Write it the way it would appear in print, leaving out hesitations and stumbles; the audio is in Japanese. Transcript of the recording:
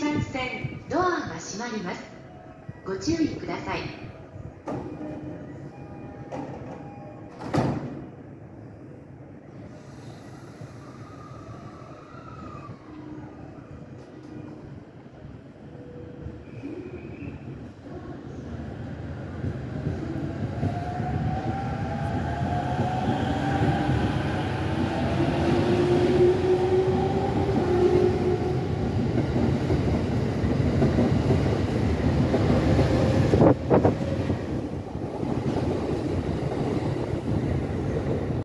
圧線ドアが閉まります。ご注意ください。